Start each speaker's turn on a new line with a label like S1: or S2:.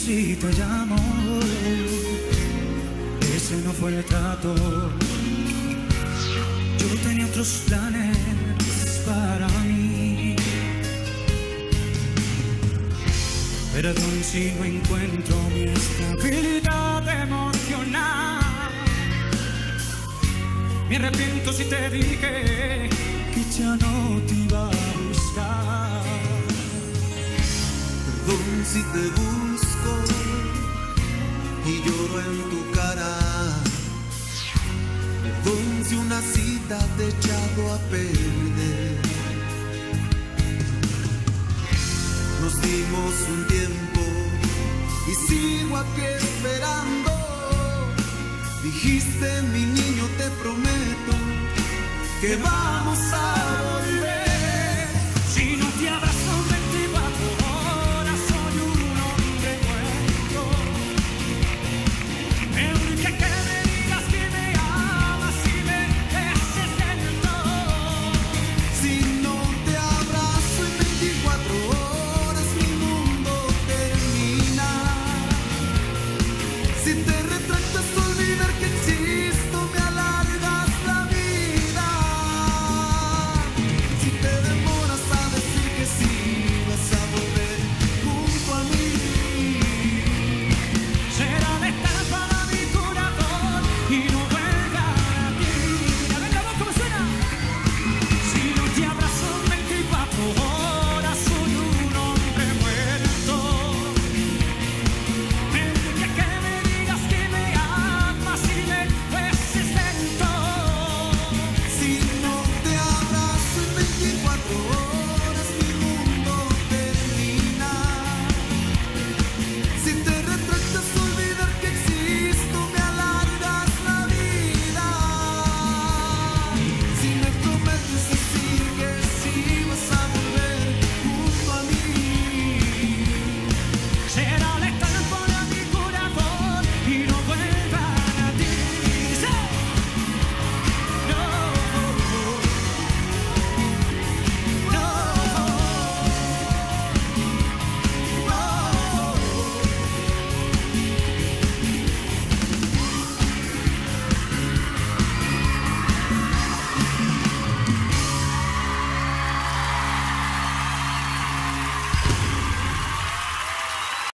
S1: si te llamo. Ese no fue el trato. Yo tenía otros planes para mí. Perdón si no encuentro mi estabilidad emocional. Me arrepiento si te dije que ya no te iba a buscar.
S2: Perdón si te busco y lloro en tu cara. Perdón si una cita te he echado a perder. Nos dimos un tiempo y sigo aquí esperando. Dijiste, mi niño, te prometo que vamos a